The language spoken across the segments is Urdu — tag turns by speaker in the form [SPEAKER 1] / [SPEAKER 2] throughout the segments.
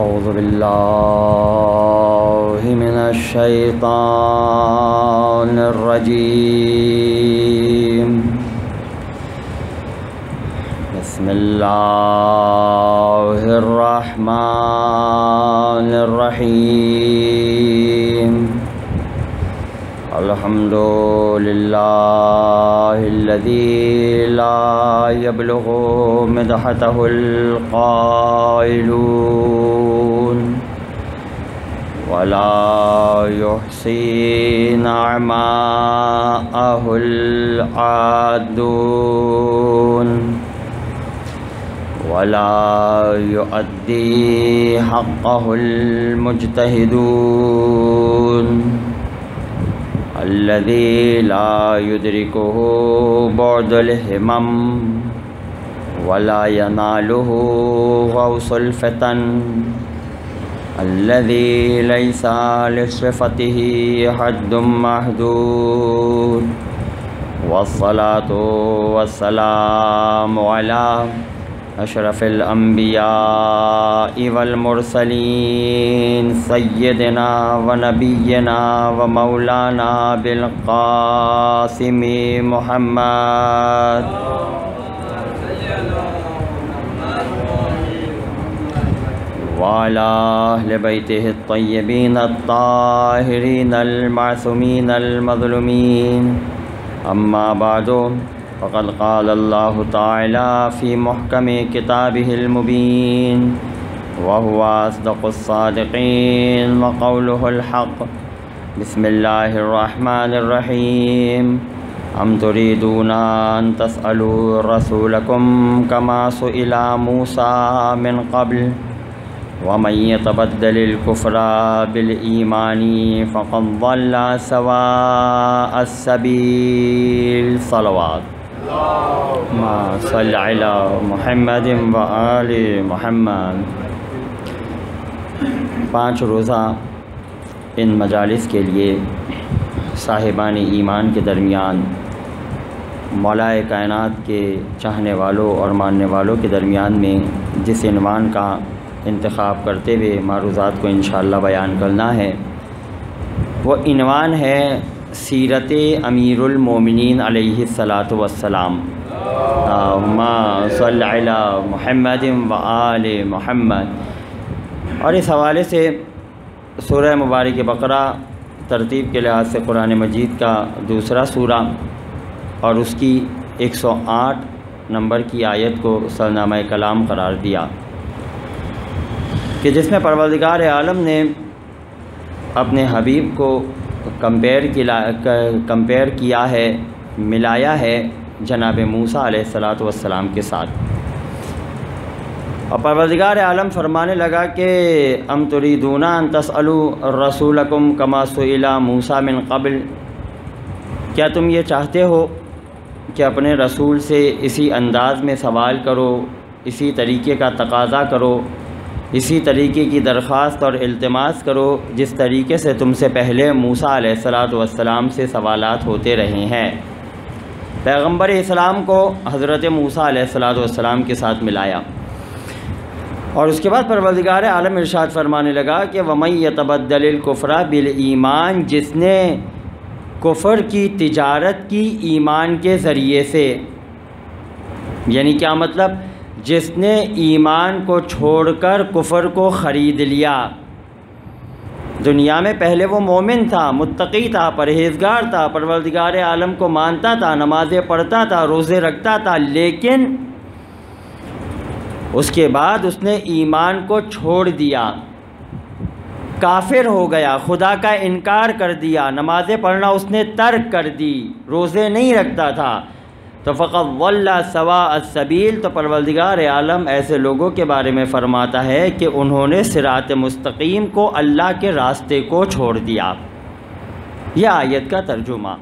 [SPEAKER 1] أعوذ بالله من الشيطان الرجيم. بسم الله الرحمن الرحيم. الحمد لله الذي لا يبلغ مدحته القائلون ولا يحصي نعماءه العادون ولا يؤدي حقه المجتهدون الذي لا يدركه بعد الهمم ولا يناله غوص الفتن الذي ليس لصفته حد محدود. والصلاة والسلام على اشرف الانبیاء والمرسلین سیدنا ونبینا ومولانا بالقاسم محمد وعلى اہل بیتہ الطیبین الطاہرین المعصومین المظلومین. اما بعد فقد قال اللہ تعالی فی محکم کتابہ المبین وهو اصدق الصادقین وقولہ الحق. بسم اللہ الرحمن الرحیم. ام تريدون ان تسألوا رسولکم کما سئل موسیٰ من قبل ومن يتبدل الكفر بالإيمان فقد ضل سواء السبيل. صلوات صلی علی محمد وآل محمد. 5 روزہ ان مجالس کے لیے صاحبان ایمان کے درمیان مولائے کائنات کے چاہنے والوں اور ماننے والوں کے درمیان میں جس عنوان کا انتخاب کرتے ہوئے معروضات کو انشاءاللہ بیان کرنا ہے وہ عنوان ہے سیرت امیر المومنین علیہ الصلاۃ والسلام. اللہم صلی علی محمد وآل محمد. اور اس حوالے سے سورہ مبارک بقرہ ترتیب کے لحاظ سے قرآن مجید کا دوسرا سورہ اور اس کی 108 نمبر کی آیت کو سرنامہ کلام قرار دیا کہ جس میں پروردگار عالم نے اپنے حبیب کو کمپیئر کیا ہے، ملایا ہے جناب موسیٰ علیہ السلام کے ساتھ. اور پروردگار عالم فرمانے لگا کہ ام تریدون ان تسألوا رسولکم کما سئل موسیٰ من قبل، کیا تم یہ چاہتے ہو کہ اپنے رسول سے اسی انداز میں سوال کرو، اسی طریقے کا تقاضا کرو، اسی طریقے کی درخواست اور التماس کرو جس طریقے سے تم سے پہلے موسیٰ علیہ السلام سے سوالات ہوتے رہے ہیں. پیغمبر اسلام کو حضرت موسیٰ علیہ السلام کے ساتھ ملایا اور اس کے بعد پروردگار عالم ارشاد فرمانے لگا کہ وَمَن يَتَبَدَّلِ الْكُفْرَ بِالْإِيمَانِ، جس نے کفر کی تجارت کی ایمان کے ذریعے سے، یعنی کیا مطلب، جس نے ایمان کو چھوڑ کر کفر کو خرید لیا. دنیا میں پہلے وہ مومن تھا، متقی تھا، پرہیزگار تھا، پروردگار عالم کو مانتا تھا، نمازیں پڑھتا تھا، روزے رکھتا تھا، لیکن اس کے بعد اس نے ایمان کو چھوڑ دیا، کافر ہو گیا، خدا کا انکار کر دیا، نمازیں پڑھنا اس نے ترک کر دی، روزے نہیں رکھتا تھا، تو فقط ضل سواء السبیل. تو پروردگار عالم ایسے لوگوں کے بارے میں فرماتا ہے کہ انہوں نے صراط مستقیم کو، اللہ کے راستے کو چھوڑ دیا. یہ آیت کا ترجمہ.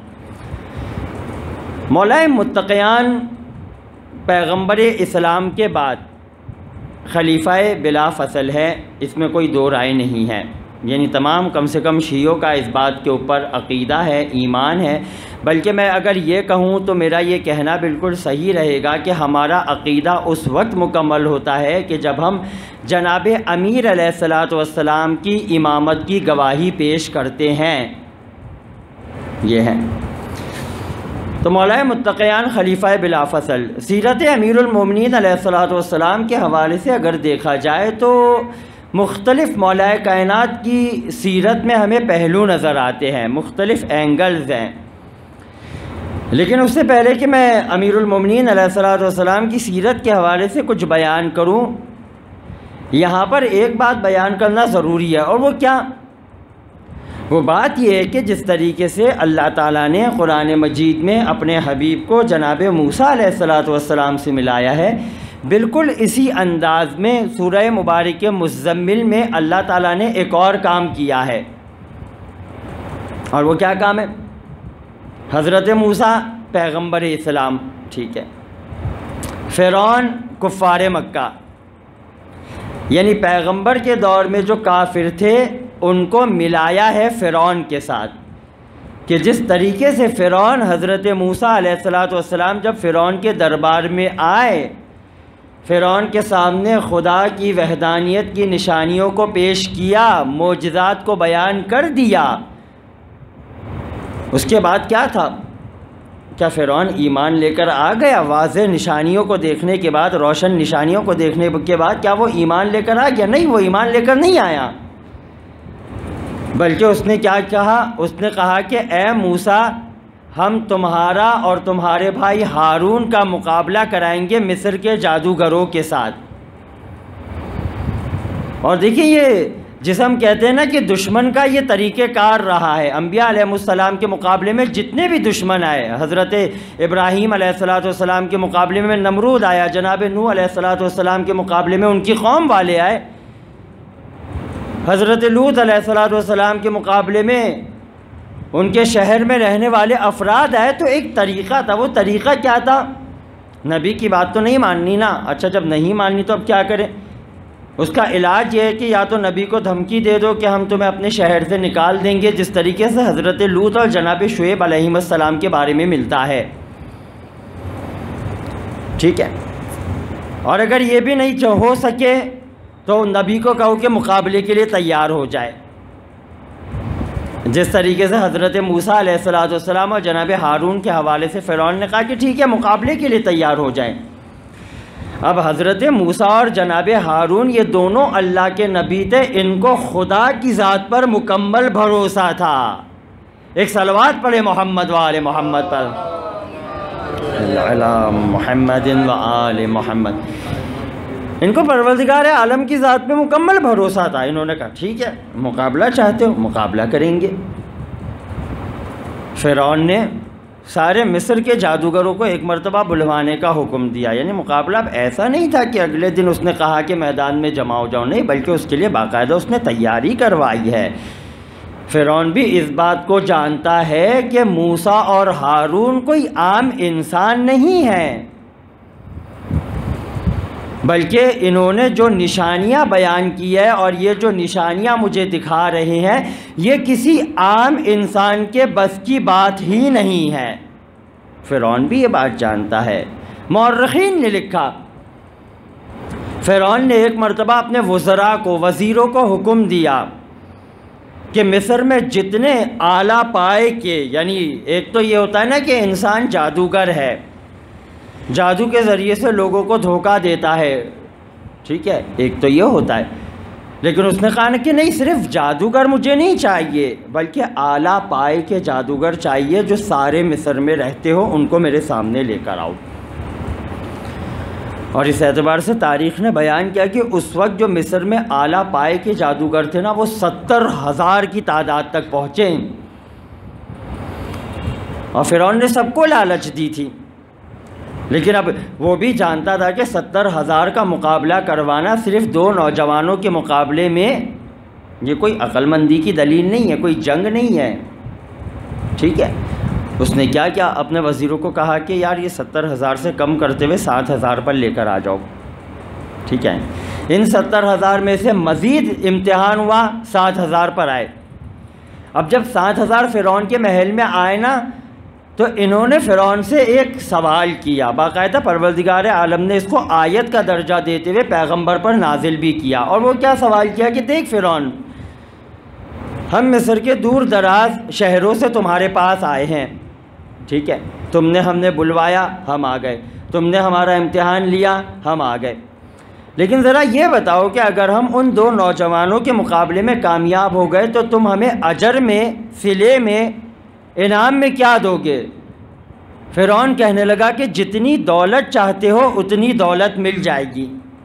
[SPEAKER 1] مولائے متقیان پیغمبر اسلام کے بعد خلیفہ بلا فصل ہے، اس میں کوئی دو رائے نہیں ہے. یعنی تمام کم سے کم شیعوں کا اس بات کے اوپر عقیدہ ہے، ایمان ہے، بلکہ میں اگر یہ کہوں تو میرا یہ کہنا بالکل صحیح رہے گا کہ ہمارا عقیدہ اس وقت مکمل ہوتا ہے کہ جب ہم جناب امیر علیہ الصلاۃ والسلام کی امامت کی گواہی پیش کرتے ہیں۔ یہ ہے تو مولا متقیان خلیفہ بلا فصل سیرت امیر المومنین علیہ الصلاۃ والسلام کے حوالے سے اگر دیکھا جائے تو مختلف مولا کائنات کی سیرت میں ہمیں پہلو نظر آتے ہیں، مختلف اینگلز ہیں۔ لیکن اس سے پہلے کہ میں امیر المومنین علیہ الصلاۃ والسلام کی سیرت کے حوالے سے کچھ بیان کروں، یہاں پر ایک بات بیان کرنا ضروری ہے، اور وہ کیا؟ وہ بات یہ ہے کہ جس طریقے سے اللہ تعالیٰ نے قرآن مجید میں اپنے حبیب کو جناب موسیٰ علیہ الصلاۃ والسلام سے ملایا ہے، بالکل اسی انداز میں سورہ مبارک مزمل میں اللہ تعالیٰ نے ایک اور کام کیا ہے، اور وہ کیا کام ہے؟ حضرت موسیٰ پیغمبر اسلام، ٹھیک ہے، فرعون کفار مکہ، یعنی پیغمبر کے دور میں جو کافر تھے ان کو ملایا ہے فرعون کے ساتھ، کہ جس طریقے سے فرعون حضرت موسیٰ علیہ الصلاۃ والسلام جب فرعون کے دربار میں آئے، فرعون کے سامنے خدا کی وحدانیت کی نشانیوں کو پیش کیا، معجزات کو بیان کر دیا، اس کے بعد کیا تھا؟ کیا فرعون ایمان لے کر آ گیا؟ واضح نشانیوں کو دیکھنے کے بعد، روشن نشانیوں کو دیکھنے کے بعد کیا وہ ایمان لے کر آ گیا؟ نہیں، وہ ایمان لے کر نہیں آیا، بلکہ اس نے کیا کہا؟ اس نے کہا کہ اے موسیٰ، ہم تمہارا اور تمہارے بھائی ہارون کا مقابلہ کرائیں گے مصر کے جادوگروں کے ساتھ۔ اور دیکھیں، یہ جس ہم کہتے ہیں نا کہ دشمن کا یہ طریقہ کار رہا ہے، انبیاء علیہ السلام کے مقابلے میں جتنے بھی دشمن آئے، حضرت ابراہیم علیہ الصلاۃ والسلام کے مقابلے میں نمرود آیا، جناب نوح علیہ الصلاۃ والسلام کے مقابلے میں ان کی قوم والے آئے، حضرت لوط علیہ الصلاۃ والسلام کے مقابلے میں ان کے شہر میں رہنے والے افراد آئے، تو ایک طریقہ تھا۔ وہ طریقہ کیا تھا؟ نبی کی بات تو نہیں ماننی نا، اچھا جب نہیں ماننی تو اب کیا کریں؟ اس کا علاج یہ ہے کہ یا تو نبی کو دھمکی دے دو کہ ہم تمہیں اپنے شہر سے نکال دیں گے، جس طریقے سے حضرت لوط اور جناب شعیب علیہ السلام کے بارے میں ملتا ہے، ٹھیک ہے۔ اور اگر یہ بھی نہیں ہو سکے تو نبی کو کہو کہ مقابلے کے لیے تیار ہو جائے، جس طریقے سے حضرت موسیٰ علیہ الصلاۃ والسلام اور جناب ہارون کے حوالے سے فرعون نے کہا کہ ٹھیک ہے مقابلے کے لیے تیار ہو جائیں۔ اب حضرت موسیٰ اور جناب ہارون یہ دونوں اللہ کے نبی تھے، ان کو خدا کی ذات پر مکمل بھروسہ تھا۔ ایک صلوات پڑھے محمد و آل محمد پر، علی محمد و آل محمد۔ ان کو پروردگار عالم کی ذات میں مکمل بھروسہ تھا، انہوں نے کہا ٹھیک ہے مقابلہ چاہتے ہو مقابلہ کریں گے۔ فرعون نے سارے مصر کے جادوگروں کو ایک مرتبہ بلوانے کا حکم دیا، یعنی مقابلہ اب ایسا نہیں تھا کہ اگلے دن اس نے کہا کہ میدان میں جمع ہو جاؤ، نہیں، بلکہ اس کے لیے باقاعدہ اس نے تیاری کروائی ہے۔ فرعون بھی اس بات کو جانتا ہے کہ موسیٰ اور ہارون کوئی عام انسان نہیں ہیں، بلکہ انہوں نے جو نشانیاں بیان کی ہے اور یہ جو نشانیاں مجھے دکھا رہے ہیں یہ کسی عام انسان کے بس کی بات ہی نہیں ہے۔ فرعون بھی یہ بات جانتا ہے۔ مورخین نے لکھا فرعون نے ایک مرتبہ اپنے وزراء کو، وزیروں کو حکم دیا کہ مصر میں جتنے اعلیٰ پائے کے، یعنی ایک تو یہ ہوتا ہے نا کہ انسان جادوگر ہے، جادو کے ذریعے سے لوگوں کو دھوکہ دیتا ہے، ٹھیک ہے، ایک تو یہ ہوتا ہے، لیکن اس نے کہا کہ نہیں، صرف جادوگر مجھے نہیں چاہیے بلکہ اعلیٰ پائے کے جادوگر چاہیے جو سارے مصر میں رہتے ہو، ان کو میرے سامنے لے کر آؤ۔ اور اس اعتبار سے تاریخ نے بیان کیا کہ اس وقت جو مصر میں اعلیٰ پائے کے جادوگر تھے نا، وہ 70,000 کی تعداد تک پہنچے، اور فرعون نے سب کو لالچ دی تھی، لیکن اب وہ بھی جانتا تھا کہ 70,000 کا مقابلہ کروانا صرف 2 نوجوانوں کے مقابلے میں یہ کوئی عقل مندی کی دلیل نہیں ہے، کوئی جنگ نہیں ہے، ٹھیک ہے۔ اس نے کیا اپنے وزیروں کو کہا کہ یار یہ 70,000 سے کم کرتے ہوئے 7,000 پر لے کر آ جاؤ، ٹھیک ہے۔ ان 70,000 میں سے مزید امتحان ہوا، 60,000 پر آئے۔ اب جب 60,000 فرعون کے محل میں آئے نا، تو انہوں نے فرعون سے ایک سوال کیا، باقاعدہ پروردگار عالم نے اس کو آیت کا درجہ دیتے ہوئے پیغمبر پر نازل بھی کیا۔ اور وہ کیا سوال کیا کہ دیکھ فرعون، ہم مصر کے دور دراز شہروں سے تمہارے پاس آئے ہیں، ٹھیک ہے، ہم نے بلوایا، ہم آ گئے، تم نے ہمارا امتحان لیا، ہم آ گئے، لیکن ذرا یہ بتاؤ کہ اگر ہم ان 2 نوجوانوں کے مقابلے میں کامیاب ہو گئے تو تم ہمیں اجر میں، صلے میں، انعام میں کیا دو گے؟ فرعون کہنے لگا کہ جتنی دولت چاہتے ہو اتنی دولت مل جائے گی،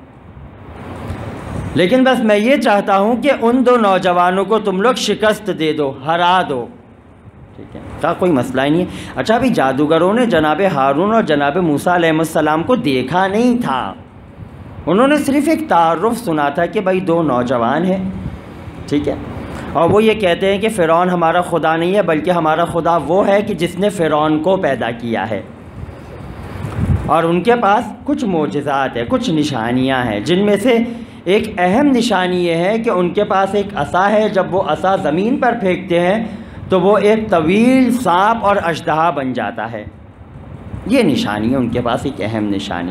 [SPEAKER 1] لیکن بس میں یہ چاہتا ہوں کہ ان 2 نوجوانوں کو تم لوگ شکست دے دو، ہرا دو، ٹھیک ہے، کہا کوئی مسئلہ ہی نہیں ہے۔ اچھا ابھی جادوگروں نے جناب ہارون اور جناب موسیٰ علیہ السلام کو دیکھا نہیں تھا، انہوں نے صرف ایک تعارف سنا تھا کہ بھائی 2 نوجوان ہیں، ٹھیک ہے، اور وہ یہ کہتے ہیں کہ فرعون ہمارا خدا نہیں ہے بلکہ ہمارا خدا وہ ہے کہ جس نے فرعون کو پیدا کیا ہے، اور ان کے پاس کچھ معجزات ہیں، کچھ نشانیاں ہیں، جن میں سے ایک اہم نشانی یہ ہے کہ ان کے پاس ایک عصا ہے، جب وہ عصا زمین پر پھینکتے ہیں تو وہ ایک طویل سانپ اور اژدہا بن جاتا ہے، یہ نشانی ہے ان کے پاس، ایک اہم نشانی۔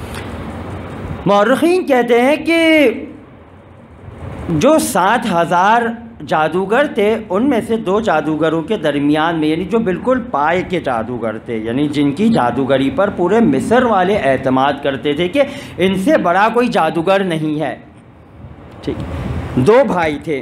[SPEAKER 1] مورخین کہتے ہیں کہ جو 60,000 جادوگر تھے ان میں سے 2 جادوگروں کے درمیان میں، یعنی جو بالکل پائے کے جادوگر تھے، یعنی جن کی جادوگری پر پورے مصر والے اعتماد کرتے تھے کہ ان سے بڑا کوئی جادوگر نہیں ہے، ٹھیک، 2 بھائی تھے،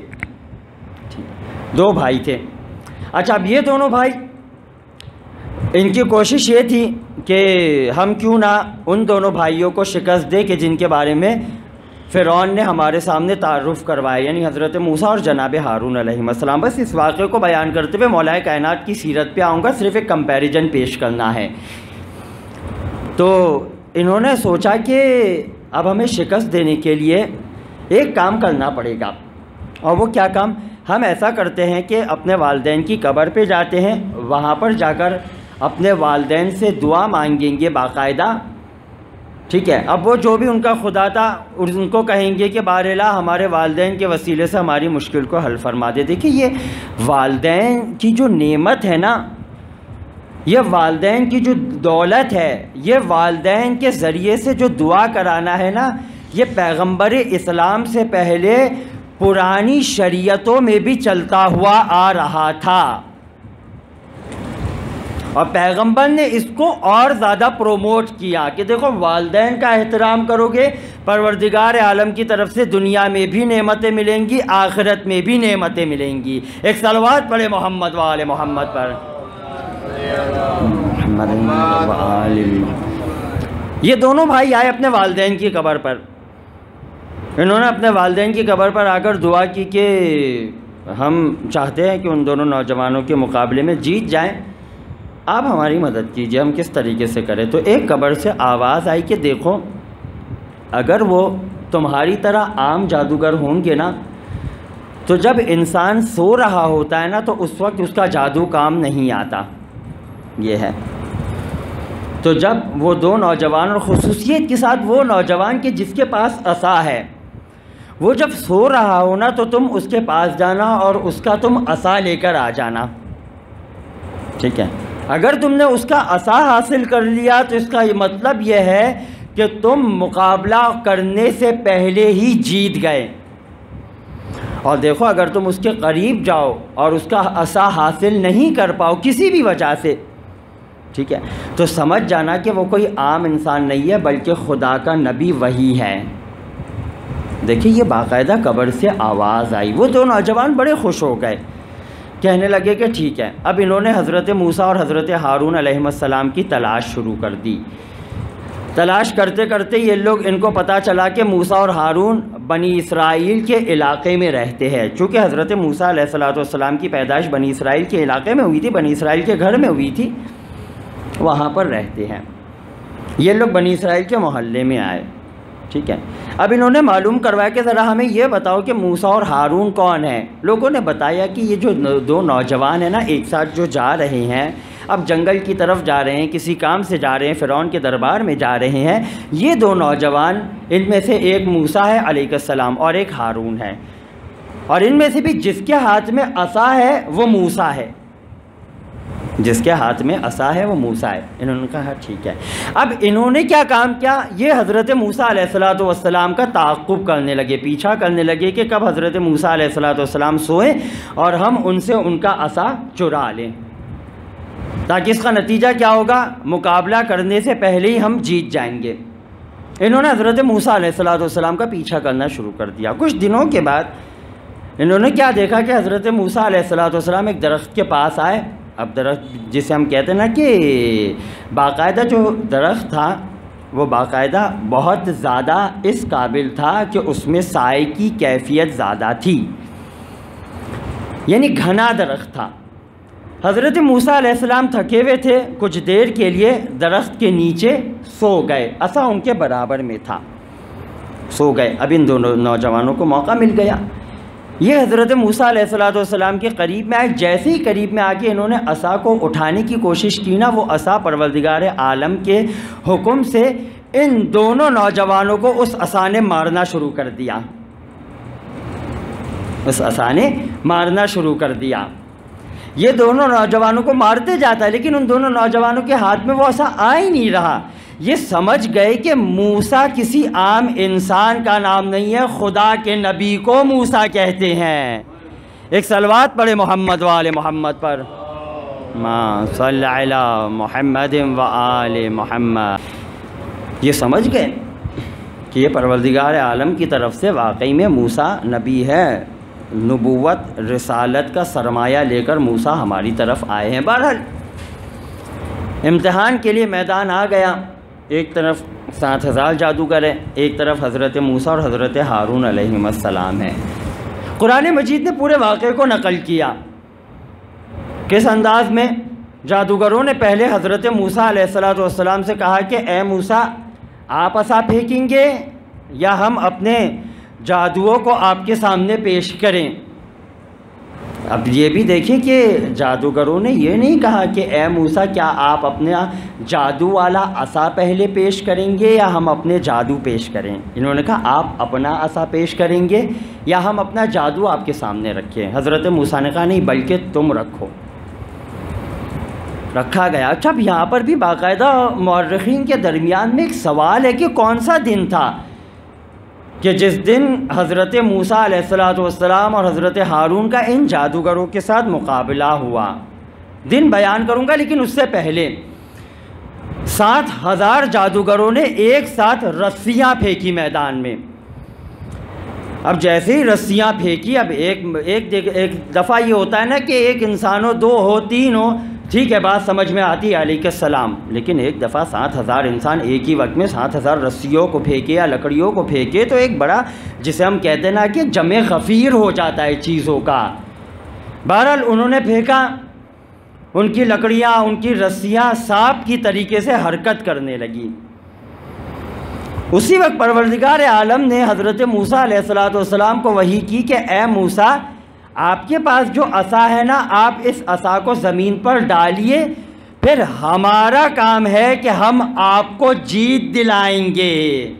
[SPEAKER 1] 2 بھائی تھے۔ اچھا اب یہ دونوں بھائی، ان کی کوشش یہ تھی کہ ہم کیوں نہ ان دونوں بھائیوں کو شکست دے کہ جن کے بارے میں فرعون نے ہمارے سامنے تعارف کروایا، یعنی حضرت موسیٰ اور جناب ہارون علیہ السلام۔ بس اس واقعے کو بیان کرتے ہوئے مولا کائنات کی سیرت پہ آؤں گا، صرف ایک کمپیریجن پیش کرنا ہے۔ تو انہوں نے سوچا کہ اب ہمیں شکست دینے کے لیے ایک کام کرنا پڑے گا، اور وہ کیا کام؟ ہم ایسا کرتے ہیں کہ اپنے والدین کی قبر پہ جاتے ہیں، وہاں پر جا کر اپنے والدین سے دعا مانگیں گے باقاعدہ، ٹھیک ہے، اب وہ جو بھی ان کا خدا تھا ان کو کہیں گے کہ بار الہ ہمارے والدین کے وسیلے سے ہماری مشکل کو حل فرما دے۔ دیکھیے یہ والدین کی جو نعمت ہے نا، یہ والدین کی جو دولت ہے، یہ والدین کے ذریعے سے جو دعا کرانا ہے نا، یہ پیغمبر اسلام سے پہلے پرانی شریعتوں میں بھی چلتا ہوا آ رہا تھا، اور پیغمبر نے اس کو اور زیادہ پروموٹ کیا کہ دیکھو والدین کا احترام کرو گے، پروردگار عالم کی طرف سے دنیا میں بھی نعمتیں ملیں گی، آخرت میں بھی نعمتیں ملیں گی۔ ایک صلوات پڑھے محمد و آل محمد پر۔ یہ دونوں بھائی آئے اپنے والدین کی قبر پر، انہوں نے اپنے والدین کی قبر پر آ کر دعا کی کہ ہم چاہتے ہیں کہ ان دونوں نوجوانوں کے مقابلے میں جیت جائیں، آپ ہماری مدد کیجئے، ہم کس طریقے سے کریں؟ تو ایک قبر سے آواز آئی کہ دیکھو اگر وہ تمہاری طرح عام جادوگر ہوں گے نا، تو جب انسان سو رہا ہوتا ہے نا تو اس وقت اس کا جادو کام نہیں آتا، یہ ہے۔ تو جب وہ 2 نوجوان، اور خصوصیت کے ساتھ وہ نوجوان کہ جس کے پاس عصا ہے، وہ جب سو رہا ہو نا تو تم اس کے پاس جانا اور اس کا تم عصا لے کر آ جانا، ٹھیک ہے۔ اگر تم نے اس کا عصا حاصل کر لیا تو اس کا مطلب یہ ہے کہ تم مقابلہ کرنے سے پہلے ہی جیت گئے، اور دیکھو اگر تم اس کے قریب جاؤ اور اس کا عصا حاصل نہیں کر پاؤ کسی بھی وجہ سے، ٹھیک ہے، تو سمجھ جانا کہ وہ کوئی عام انسان نہیں ہے بلکہ خدا کا نبی وہی ہے۔ دیکھیے یہ باقاعدہ قبر سے آواز آئی، وہ 2 نوجوان بڑے خوش ہو گئے، کہنے لگے کہ ٹھیک ہے۔ اب انہوں نے حضرت موسیٰ اور حضرت ہارون علیہ السلام کی تلاش شروع کر دی۔ تلاش کرتے کرتے یہ لوگ، ان کو پتہ چلا کہ موسیٰ اور ہارون بنی اسرائیل کے علاقے میں رہتے ہیں، چونکہ حضرت موسیٰ علیہ السلام کی پیدائش بنی اسرائیل کے علاقے میں ہوئی تھی، بنی اسرائیل کے گھر میں ہوئی تھی، وہاں پر رہتے ہیں۔ یہ لوگ بنی اسرائیل کے محلے میں آئے، ٹھیک ہے۔ اب انہوں نے معلوم کروایا کہ ذرا ہمیں یہ بتاؤ کہ موسیٰ اور ہارون کون ہیں؟ لوگوں نے بتایا کہ یہ جو 2 نوجوان ہیں نا ایک ساتھ جو جا رہے ہیں، اب جنگل کی طرف جا رہے ہیں، کسی کام سے جا رہے ہیں، فرعون کے دربار میں جا رہے ہیں. یہ دو نوجوان، ان میں سے ایک موسیٰ ہے علیہ السلام اور ایک ہارون ہے، اور ان میں سے بھی جس کے ہاتھ میں عصا ہے وہ موسیٰ ہے، جس کے ہاتھ میں عصا ہے وہ موسیٰ ہے. انہوں نے کہا ٹھیک ہے. اب انہوں نے کیا کام کیا؟ یہ حضرت موسیٰ علیہ السلام کا تعاقب کرنے لگے، پیچھا کرنے لگے کہ کب حضرت موسیٰ علیہ السلام سوئیں اور ہم ان سے ان کا عصا چرا لیں، تاکہ اس کا نتیجہ کیا ہوگا، مقابلہ کرنے سے پہلے ہی ہم جیت جائیں گے. انہوں نے حضرت موسیٰ علیہ السلام کا پیچھا کرنا شروع کر دیا. کچھ دنوں کے بعد انہوں نے کیا دیکھا کہ حضرت موسیٰ علیہ السلام ایک درخت کے پاس آئے. اب درخت جسے ہم کہتے ہیں نا کہ باقاعدہ جو درخت تھا وہ باقاعدہ بہت زیادہ اس قابل تھا کہ اس میں سائے کی کیفیت زیادہ تھی، یعنی گھنا درخت تھا. حضرت موسیٰ علیہ السلام تھکے ہوئے تھے، کچھ دیر کے لیے درخت کے نیچے سو گئے، عصا ان کے برابر میں تھا، سو گئے. اب ان دونوں نوجوانوں کو موقع مل گیا. یہ حضرت موسیٰ علیہ السلام کے قریب میں آئے. جیسے ہی قریب میں آ کے انہوں نے عصا کو اٹھانے کی کوشش کی نا، وہ عصا پروردگار عالم کے حکم سے ان دونوں نوجوانوں کو اس عصا نے مارنا شروع کر دیا، اس عصا نے مارنا شروع کر دیا. یہ دونوں نوجوانوں کو مارتے جاتا ہے، لیکن ان دونوں نوجوانوں کے ہاتھ میں وہ عصا آ ہی نہیں رہا. یہ سمجھ گئے کہ موسیٰ کسی عام انسان کا نام نہیں ہے، خدا کے نبی کو موسیٰ کہتے ہیں. ایک صلوات پڑھے محمد و آل محمد پر، ما صلی علی محمد و آل محمد. یہ سمجھ گئے کہ یہ پروردگار عالم کی طرف سے واقعی میں موسیٰ نبی ہے، نبوت رسالت کا سرمایہ لے کر موسیٰ ہماری طرف آئے ہیں. بہرحال امتحان کے لیے میدان آ گیا. ایک طرف 7,000 جادوگر ہیں، ایک طرف حضرت موسیٰ اور حضرت ہارون علیہ السلام ہیں. قرآن مجید نے پورے واقعے کو نقل کیا. کس انداز میں؟ جادوگروں نے پہلے حضرت موسیٰ علیہ السلام سے کہا کہ اے موسیٰ، آپ عصا پھینکیں گے یا ہم اپنے جادوؤں کو آپ کے سامنے پیش کریں؟ اب یہ بھی دیکھیں کہ جادوگروں نے یہ نہیں کہا کہ اے موسیٰ کیا آپ اپنا جادو والا عصا پہلے پیش کریں گے یا ہم اپنے جادو پیش کریں. انہوں نے کہا آپ اپنا عصا پیش کریں گے یا ہم اپنا جادو آپ کے سامنے رکھیں. حضرت موسیٰ نے کہا نہیں، بلکہ تم رکھو. رکھا گیا. اچھا، اب یہاں پر بھی باقاعدہ مورخین کے درمیان میں ایک سوال ہے کہ کون سا دن تھا کہ جس دن حضرت موسیٰ علیہ السلام اور حضرت ہارون کا ان جادوگروں کے ساتھ مقابلہ ہوا. دن بیان کروں گا، لیکن اس سے پہلے 7,000 جادوگروں نے ایک ساتھ رسیاں پھینکی میدان میں. اب جیسے ہی رسیاں پھینکی، اب ایک دفعہ یہ ہوتا ہے نا کہ ایک انسان ہو، دو ہو، تین ہو، ٹھیک ہے، بات سمجھ میں آتی ہے علیہ السلام. لیکن ایک دفعہ 7,000 انسان ایک ہی وقت میں 7,000 رسیوں کو پھینکے یا لکڑیوں کو پھینکے تو ایک بڑا، جسے ہم کہتے ہیں نا کہ جمع غفیر ہو جاتا ہے چیزوں کا. بہرحال انہوں نے پھینکا، ان کی لکڑیاں، ان کی رسیاں سانپ کی طریقے سے حرکت کرنے لگی. اسی وقت پروردگار عالم نے حضرت موسیٰ علیہ السلام کو وحی کی کہ اے موسیٰ، آپ کے پاس جو عصا ہے نا، آپ اس عصا کو زمین پر ڈالیے، پھر ہمارا کام ہے کہ ہم آپ کو جیت دلائیں گے.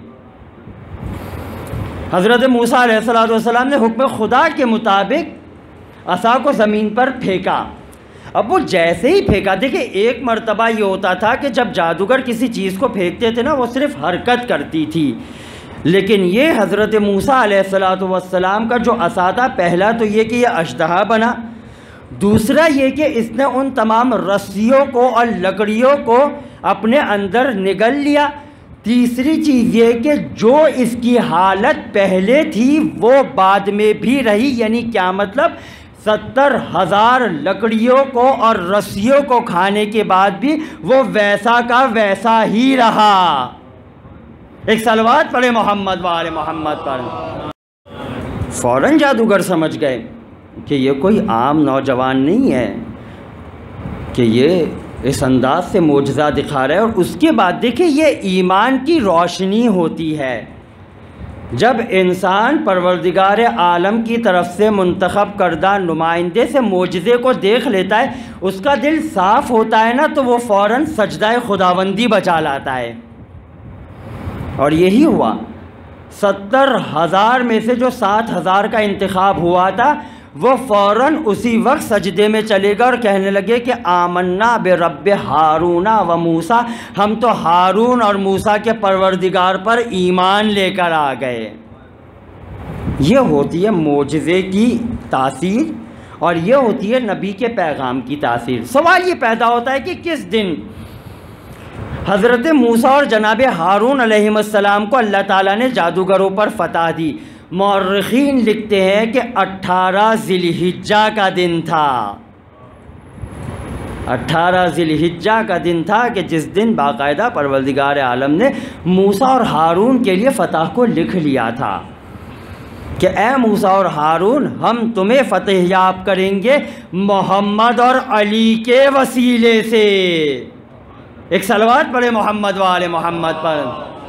[SPEAKER 1] حضرت موسیٰ علیہ السلام نے حکم خدا کے مطابق عصا کو زمین پر پھینکا. اب وہ جیسے ہی پھینکا، دیکھیں ایک مرتبہ یہ ہوتا تھا کہ جب جادوگر کسی چیز کو پھینکتے تھے نا، وہ صرف حرکت کرتی تھی. لیکن یہ حضرت موسیٰ علیہ السلام کا جو عصا تھا، پہلا تو یہ کہ یہ اژدہا بنا، دوسرا یہ کہ اس نے ان تمام رسیوں کو اور لکڑیوں کو اپنے اندر نگل لیا، تیسری چیز یہ کہ جو اس کی حالت پہلے تھی وہ بعد میں بھی رہی. یعنی کیا مطلب؟ 70,000 لکڑیوں کو اور رسیوں کو کھانے کے بعد بھی وہ ویسا کا ویسا ہی رہا. ایک صلوات پڑھے محمد و آل محمد پر. فوراً جادوگر سمجھ گئے کہ یہ کوئی عام نوجوان نہیں ہے، کہ یہ اس انداز سے معجزہ دکھا رہا ہے. اور اس کے بعد دیکھیں یہ ایمان کی روشنی ہوتی ہے. جب انسان پروردگار عالم کی طرف سے منتخب کردہ نمائندے سے معجزے کو دیکھ لیتا ہے، اس کا دل صاف ہوتا ہے نا، تو وہ فوراً سجدہ خداوندی بچا لاتا ہے۔ اور یہی ہوا، 70,000 میں سے جو 60,000 کا انتخاب ہوا تھا وہ فوراً اسی وقت سجدے میں چلے گا اور کہنے لگے کہ آمنا برب ہارون و موسیٰ، ہم تو ہارون اور موسیٰ کے پروردگار پر ایمان لے کر آ گئے۔ یہ ہوتی ہے معجزے کی تاثیر اور یہ ہوتی ہے نبی کے پیغام کی تاثیر۔ سوال یہ پیدا ہوتا ہے کہ کس دن حضرت موسیٰ اور جناب ہارون علیہ السلام کو اللہ تعالیٰ نے جادوگروں پر فتح دی؟ مورخین لکھتے ہیں کہ 18 ذی الحجہ کا دن تھا۔ 18 ذی الحجہ کا دن تھا کہ جس دن باقاعدہ پروردگار عالم نے موسیٰ اور ہارون کے لیے فتح کو لکھ لیا تھا کہ اے موسیٰ اور ہارون، ہم تمہیں فتح یاب کریں گے محمد اور علی کے وسیلے سے۔ ایک صلوات پڑھے محمد و آل محمد پر،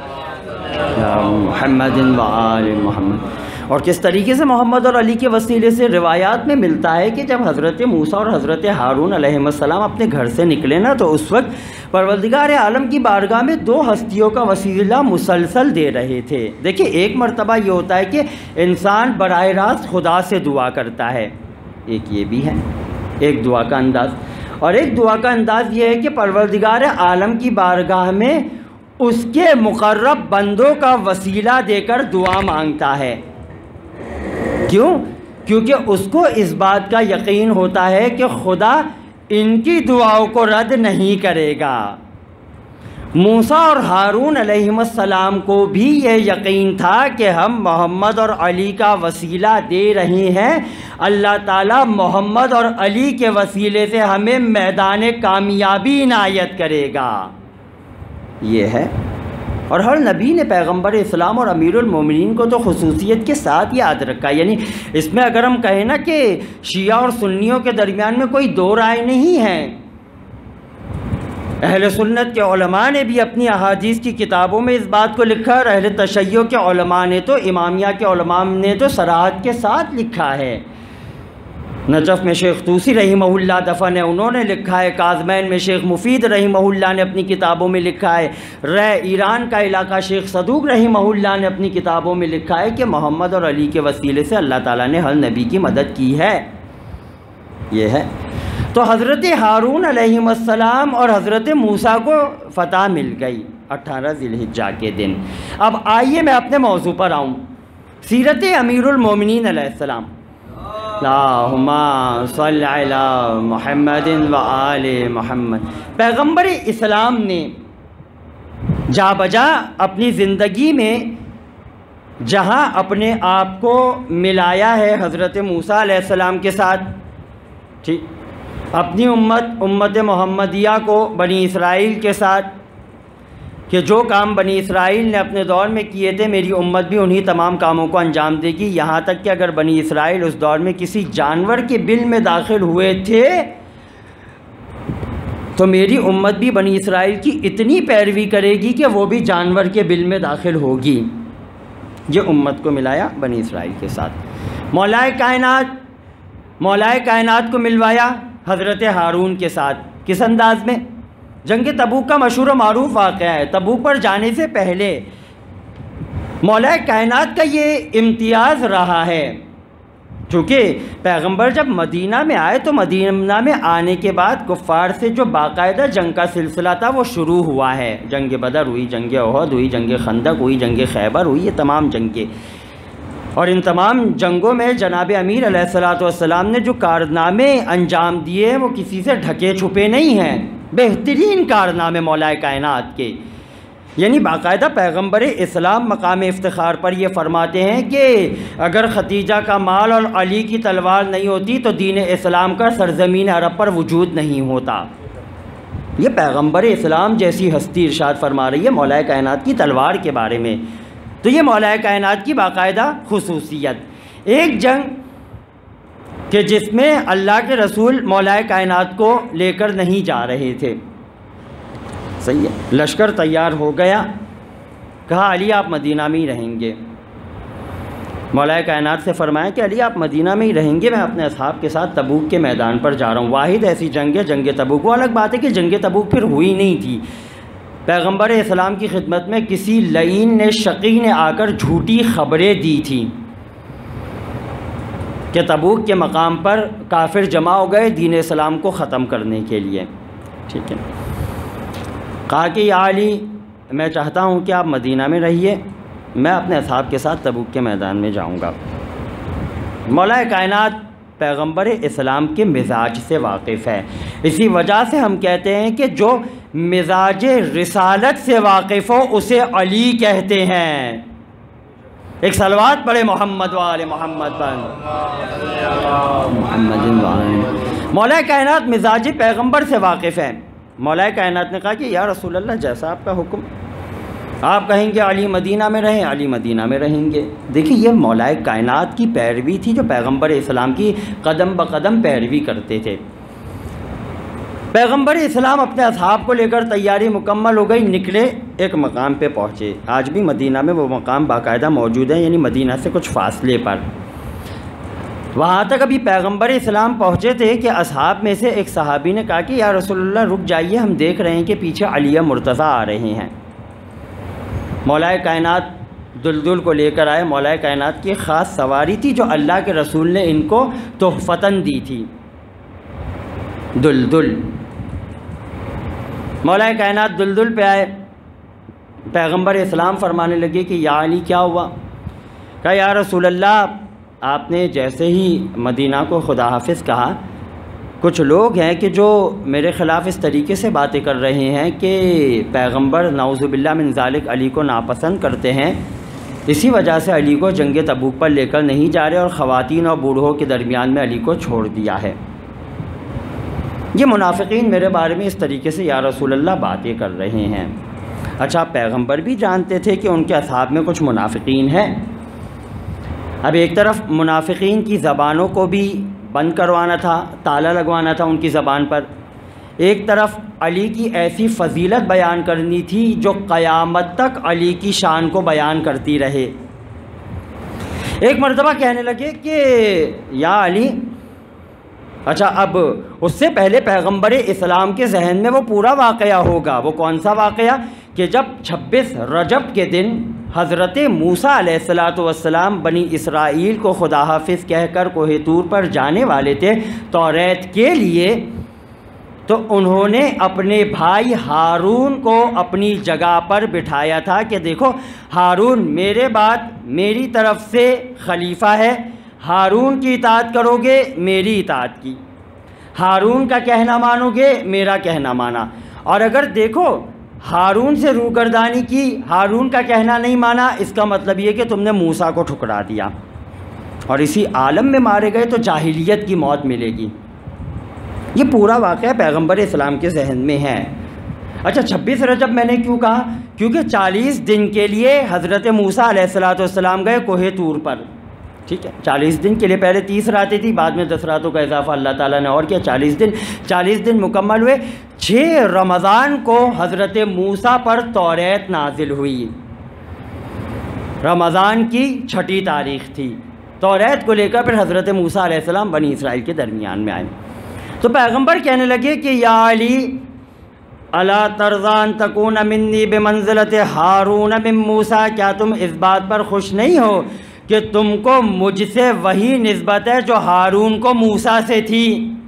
[SPEAKER 1] محمد و آل محمد۔ اور کس طریقے سے محمد اور علی کے وسیلے سے؟ روایات میں ملتا ہے کہ جب حضرت موسیٰ اور حضرت ہارون علیہ السلام اپنے گھر سے نکلے نا، تو اس وقت پروردگار عالم کی بارگاہ میں 2 ہستیوں کا وسیلہ مسلسل دے رہے تھے۔ دیکھیں، ایک مرتبہ یہ ہوتا ہے کہ انسان براہ راست خدا سے دعا کرتا ہے، ایک یہ بھی ہے ایک دعا کا انداز، اور ایک دعا کا انداز یہ ہے کہ پروردگار عالم کی بارگاہ میں اس کے مقرب بندوں کا وسیلہ دے کر دعا مانگتا ہے۔ کیوں؟ کیونکہ اس کو اس بات کا یقین ہوتا ہے کہ خدا ان کی دعاؤں کو رد نہیں کرے گا۔ موسیٰ اور ہارون علیہ السلام کو بھی یہ یقین تھا کہ ہم محمد اور علی کا وسیلہ دے رہے ہیں، اللہ تعالیٰ محمد اور علی کے وسیلے سے ہمیں میدان کامیابی عنایت کرے گا۔ یہ ہے، اور ہر نبی نے پیغمبر اسلام اور امیر المومنین کو تو خصوصیت کے ساتھ یاد رکھا۔ یعنی اس میں اگر ہم کہیں نا کہ شیعہ اور سنیوں کے درمیان میں کوئی دو رائے نہیں ہے، اہل سنت کے علماء نے بھی اپنی احادیث کی کتابوں میں اس بات کو لکھا، اور اہل تشیع کے علماء نے تو امامیہ کے علماء نے تو صراحت کے ساتھ لکھا ہے۔ نجف میں شیخ طوسی رحمہ اللہ دفن ہے، انہوں نے لکھا ہے۔ کاظمین میں شیخ مفید رحمہ اللہ نے اپنی کتابوں میں لکھا ہے۔ ایران کا علاقہ شیخ صدوق رحمہ اللہ نے اپنی کتابوں میں لکھا ہے کہ محمد اور علی کے وسیلے سے اللہ تعالیٰ نے ہر نبی کی مدد کی ہے۔ یہ ہے، تو حضرت ہارون علیہ السلام اور حضرت موسیٰ کو فتح مل گئی 18 ذی الحجہ کے دن۔ اب آئیے میں اپنے موضوع پر آؤں، سیرت امیر المومنین علیہ السلام۔ اللہم صلی علی محمد و آل محمد۔ پیغمبر اسلام نے جا بجا اپنی زندگی میں جہاں اپنے آپ کو ملایا ہے حضرت موسیٰ علیہ السلام کے ساتھ، ٹھیک، اپنی امت محمدیہ کو بنی اسرائیل کے ساتھ، کہ جو کام بنی اسرائیل نے اپنے دور میں کیے تھے میری امت بھی انہی تمام کاموں کو انجام دے گی۔ یہاں تک کہ اگر بنی اسرائیل اس دور میں کسی جانور کے بل میں داخل ہوئے تھے تو میری امت بھی بنی اسرائیل کی اتنی پیروی کرے گی کہ وہ بھی جانور کے بل میں داخل ہوگی۔ یہ امت کو ملایا بنی اسرائیل کے ساتھ۔ مولا کائنات کو ملوایا حضرت ہارون کے ساتھ۔ کس انداز میں؟ جنگ تبوک کا مشہور و معروف واقعہ ہے۔ تبوک پر جانے سے پہلے مولا کائنات کا یہ امتیاز رہا ہے، چونکہ پیغمبر جب مدینہ میں آئے تو مدینہ میں آنے کے بعد کفار سے جو باقاعدہ جنگ کا سلسلہ تھا وہ شروع ہوا ہے۔ جنگ بدر ہوئی، جنگ احد ہوئی، جنگ خندق ہوئی، جنگ خیبر ہوئی، یہ تمام جنگیں، اور ان تمام جنگوں میں جناب امیر علیہ السلام نے جو کارنامے انجام دیے ہیں وہ کسی سے ڈھکے چھپے نہیں ہیں، بہترین کارنامے مولا کائنات کے۔ یعنی باقاعدہ پیغمبر اسلام مقام افتخار پر یہ فرماتے ہیں کہ اگر ختیجہ کا مال اور علی کی تلوار نہیں ہوتی تو دین اسلام کا سرزمین عرب پر وجود نہیں ہوتا۔ یہ پیغمبر اسلام جیسی ہستی ارشاد فرما رہی ہے مولا کائنات کی تلوار کے بارے میں۔ تو یہ مولا کائنات کی باقاعدہ خصوصیت۔ ایک جنگ کہ جس میں اللہ کے رسول مولا کائنات کو لے کر نہیں جا رہے تھے، صحیح ہے، لشکر تیار ہو گیا، کہا علی آپ مدینہ میں ہی رہیں گے، مولا کائنات سے فرمایا کہ علی آپ مدینہ میں ہی رہیں گے، میں اپنے اصحاب کے ساتھ تبوک کے میدان پر جا رہا ہوں۔ واحد ایسی جنگ ہے جنگ تبوک۔ وہ الگ بات ہے کہ جنگ تبوک پھر ہوئی نہیں تھی، پیغمبر اسلام کی خدمت میں کسی لعین نے شقی نے آ کر جھوٹی خبریں دی تھیں کہ تبوک کے مقام پر کافر جمع ہو گئے دین اسلام کو ختم کرنے کے لیے، ٹھیک ہے۔ کہا کہ یا علی میں چاہتا ہوں کہ آپ مدینہ میں رہیے، میں اپنے اصحاب کے ساتھ تبوک کے میدان میں جاؤں گا۔ مولا کائنات پیغمبر اسلام کے مزاج سے واقف ہے، اسی وجہ سے ہم کہتے ہیں کہ جو مزاج رسالت سے واقف ہو اسے علی کہتے ہیں۔ ایک صلوات پڑھے محمد وآل محمد پر محمد وآل۔ مولا کائنات مزاج پیغمبر سے واقف ہے۔ مولا کائنات نے کہا کہ یا رسول اللہ جیسا آپ کا حکم، آپ کہیں گے علی مدینہ میں رہیں، علی مدینہ میں رہیں گے۔ دیکھیں یہ مولا کائنات کی پیروی تھی جو پیغمبر اسلام کی قدم بقدم پیروی کرتے تھے۔ پیغمبر اسلام اپنے اصحاب کو لے کر تیاری مکمل ہو گئی، نکلے، ایک مقام پہ پہنچے۔ آج بھی مدینہ میں وہ مقام باقاعدہ موجود ہے، یعنی مدینہ سے کچھ فاصلے پر۔ وہاں تک ابھی پیغمبر اسلام پہنچے تھے کہ اصحاب میں سے ایک صحابی نے کہا کہ یا رسول اللہ رک جائیے، ہم دیکھ رہے ہیں کہ پیچھے علی مرتضیٰ آ رہے ہیں۔ مولا کائنات دلدل کو لے کر آئے۔ مولا کائنات کی خاص سواری تھی جو اللہ کے رسول نے ان کو تحفتاً دی تھی، دلدل۔ مولا کائنات دلدل پہ آئے، پیغمبر اسلام فرمانے لگے کہ یا علی کیا ہوا؟ کہا یا رسول اللہ آپ نے جیسے ہی مدینہ کو خدا حافظ کہا، کچھ لوگ ہیں کہ جو میرے خلاف اس طریقے سے باتیں کر رہے ہیں کہ پیغمبر نعوذ باللہ من ذالک علی کو ناپسند کرتے ہیں، اسی وجہ سے علی کو جنگ تبوک پر لے کر نہیں جا رہے اور خواتین اور بوڑھوں کے درمیان میں علی کو چھوڑ دیا ہے۔ یہ منافقین میرے بارے میں اس طریقے سے یا رسول اللہ باتیں کر رہے ہیں۔ اچھا پیغمبر بھی جانتے تھے کہ ان کے اصحاب میں کچھ منافقین ہیں۔ اب ایک طرف منافقین کی زبانوں کو بھی بند کروانا تھا، تالا لگوانا تھا ان کی زبان پر، ایک طرف علی کی ایسی فضیلت بیان کرنی تھی جو قیامت تک علی کی شان کو بیان کرتی رہے۔ ایک مرتبہ کہنے لگے کہ یا علی، اچھا اب اس سے پہلے پیغمبر اسلام کے ذہن میں وہ پورا واقعہ ہوگا۔ وہ کون سا واقعہ؟ کہ جب 26 رجب کے دن حضرت موسیٰ علیہ السلام بنی اسرائیل کو خدا حافظ کہہ کر کوہ طور پر جانے والے تھے توریت کے لیے، تو انہوں نے اپنے بھائی ہارون کو اپنی جگہ پر بٹھایا تھا کہ دیکھو ہارون میرے بعد میری طرف سے خلیفہ ہے، ہارون کی اطاعت کرو گے میری اطاعت کی، ہارون کا کہنا مانو گے میرا کہنا مانا، اور اگر دیکھو ہارون سے روگردانی کی، ہارون کا کہنا نہیں مانا، اس کا مطلب یہ کہ تم نے موسیٰ کو ٹھکرا دیا اور اسی عالم میں مارے گئے تو جاہلیت کی موت ملے گی۔ یہ پورا واقعہ پیغمبر اسلام کے ذہن میں ہے۔ اچھا 26 رجب میں نے کیوں کہا؟ کیونکہ 40 دن کے لیے حضرت موسیٰ علیہ السلام گئے کوہ طور پر، ٹھیک ہے، 40 دن کے لیے، پہلے 30 راتیں تھی، بعد میں 10 راتوں کا اضافہ اللہ تعالیٰ نے اور کیا، 40 دن مکمل ہوئے۔ 6 رمضان کو حضرت موسیٰ پر توریت نازل ہوئی، رمضان کی 6 تاریخ تھی۔ توریت کو لے کر پھر حضرت موسیٰ علیہ السلام بنی اسرائیل کے درمیان میں آئے، تو پیغمبر کہنے لگے کہ یا علی الا ترضى ان تكون منی بمنزلت ہارون من موسیٰ، کیا تم اس بات پر خوش نہیں ہو کہ تم کو مجھ سے وہی نسبت ہے جو ہارون کو موسیٰ سے تھی؟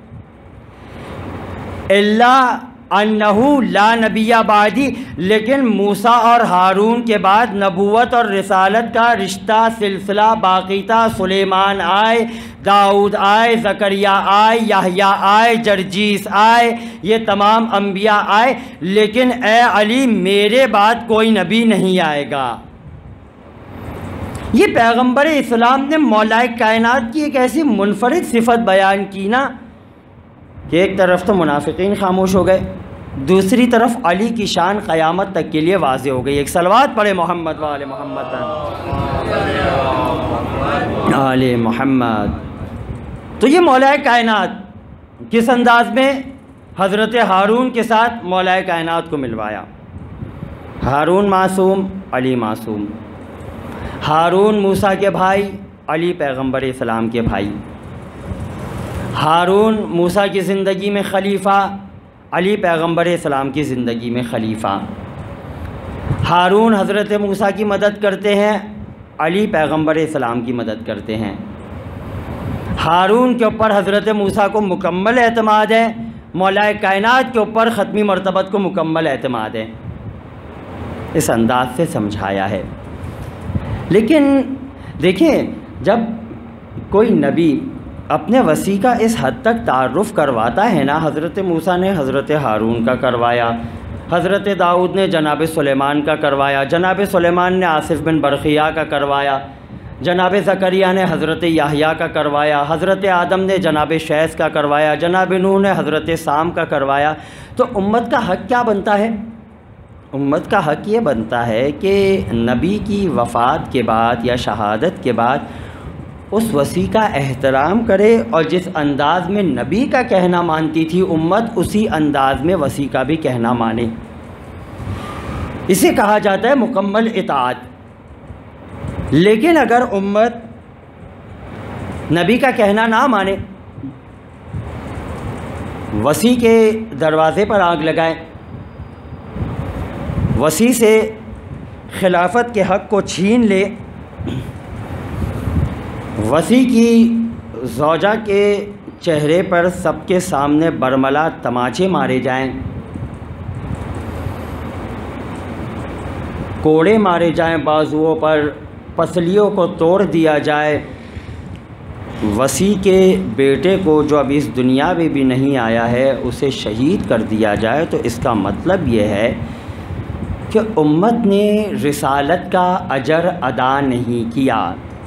[SPEAKER 1] اللہ انہو لا نبی بعدی، لیکن موسیٰ اور ہارون کے بعد نبوت اور رسالت کا رشتہ سلسلہ باقی تھا۔ سلیمان آئے، داؤد آئے، زکریا آئے، یحییٰ آئے، جرجیس آئے، یہ تمام انبیاء آئے، لیکن اے علی میرے بعد کوئی نبی نہیں آئے گا۔ یہ پیغمبر اسلام نے مولا کائنات کی ایک ایسی منفرد صفت بیان کی نا کہ ایک طرف تو منافقین خاموش ہو گئے، دوسری طرف علی کی شان قیامت تک کے لیے واضح ہو گئی۔ ایک صلوات پڑھے محمد وآل محمد آل محمد۔ تو یہ مولا کائنات کس انداز میں حضرت ہارون کے ساتھ مولا کائنات کو ملوایا۔ ہارون معصوم، علی معصوم۔ ہارون موسیٰ کے بھائی، علی پیغمبر اسلام کے بھائی، ہارون موسیٰ کی زندگی میں خلیفہ، علی پیغمبر اسلام کی زندگی میں خلیفہ۔ ہارون حضرت موسیٰ کی مدد کرتے ہیں، علی پیغمبر اسلام کی مدد کرتے ہیں۔ ہارون کے اوپر حضرت موسیٰ کو مکمل اعتماد ہے، مولا کائنات کے اوپر ختمی مرتبت کو مکمل اعتماد ہے۔ اس انداز سے سمجھایا ہے۔ لیکن دیکھیں، جب کوئی نبی اپنے وصی کا اس حد تک تعارف کرواتا ہے نا، حضرت موسیٰ نے حضرت ہارون کا کروایا، حضرت داؤد نے جناب سلیمان کا کروایا، جناب سلیمان نے آصف بن برقیہ کا کروایا، جناب زکریا نے حضرت یحییٰ کا کروایا، حضرت آدم نے جناب شیث کا کروایا، جناب نوح نے حضرت سام کا کروایا، تو امت کا حق کیا بنتا ہے؟ امت کا حق یہ بنتا ہے کہ نبی کی وفات کے بعد یا شہادت کے بعد اس وصی کا احترام کرے، اور جس انداز میں نبی کا کہنا مانتی تھی امت، اسی انداز میں وصی کا بھی کہنا مانے۔ اسے کہا جاتا ہے مکمل اطاعت۔ لیکن اگر امت نبی کا کہنا نہ مانے، وصی کے دروازے پر آگ لگائے، وصی سے خلافت کے حق کو چھین لے، وصی کی زوجہ کے چہرے پر سب کے سامنے برملا تماچے مارے جائیں، کوڑے مارے جائیں بازوؤں پر، پسلیوں کو توڑ دیا جائے، وصی کے بیٹے کو جو اب اس دنیا میں بھی نہیں آیا ہے اسے شہید کر دیا جائے، تو اس کا مطلب یہ ہے کہ امت نے رسالت کا اجر ادا نہیں کیا۔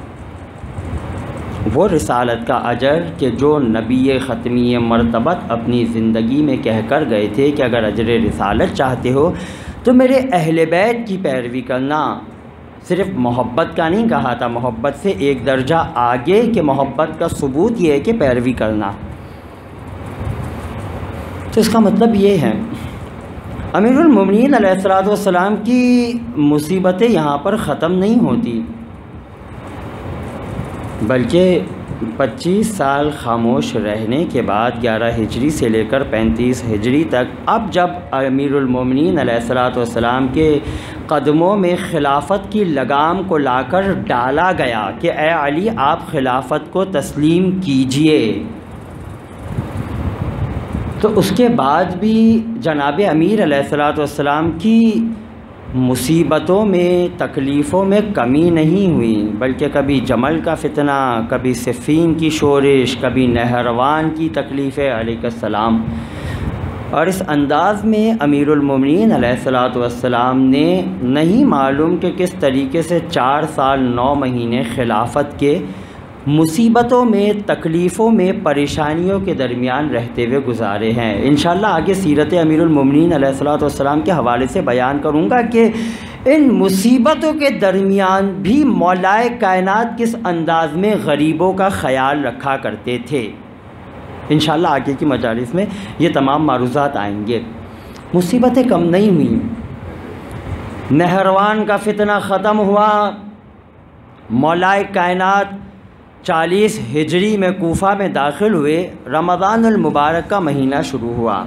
[SPEAKER 1] وہ رسالت کا اجر کہ جو نبی ختمی مرتبت اپنی زندگی میں کہہ کر گئے تھے کہ اگر اجر رسالت چاہتے ہو تو میرے اہل بیت کی پیروی کرنا، صرف محبت کا نہیں کہا تھا، محبت سے ایک درجہ آگے کہ محبت کا ثبوت یہ ہے کہ پیروی کرنا۔ تو اس کا مطلب یہ ہے امیر المومنین علیہ السلام کی مصیبتیں یہاں پر ختم نہیں ہوتی، بلکہ 25 سال خاموش رہنے کے بعد 11 ہجری سے لے کر 35 ہجری تک، اب جب امیر المومنین علیہ السلام کے قدموں میں خلافت کی لگام کو لا کر ڈالا گیا کہ اے علی آپ خلافت کو تسلیم کیجئے، تو اس کے بعد بھی جناب امیر علیہ السلام کی مصیبتوں میں، تکلیفوں میں کمی نہیں ہوئی، بلکہ کبھی جمل کا فتنہ، کبھی صفین کی شورش، کبھی نہروان کی تکلیفیں علیہ السلام۔ اور اس انداز میں امیر المومنین علیہ السلام نے نہیں معلوم کہ کس طریقے سے 4 سال 9 مہینے خلافت کے مصیبتوں میں، تکلیفوں میں، پریشانیوں کے درمیان رہتے ہوئے گزارے ہیں۔ انشاءاللہ آگے سیرت امیر المومنین علیہ السلام کے حوالے سے بیان کروں گا کہ ان مصیبتوں کے درمیان بھی مولائے کائنات کس انداز میں غریبوں کا خیال رکھا کرتے تھے۔ انشاءاللہ آگے کی مجالس میں یہ تمام معروضات آئیں گے۔ مصیبتیں کم نہیں ہوئیں، نہروان کا فتنہ ختم ہوا، مولائے کائنات 40 ہجری میں کوفہ میں داخل ہوئے، رمضان المبارک کا مہینہ شروع ہوا۔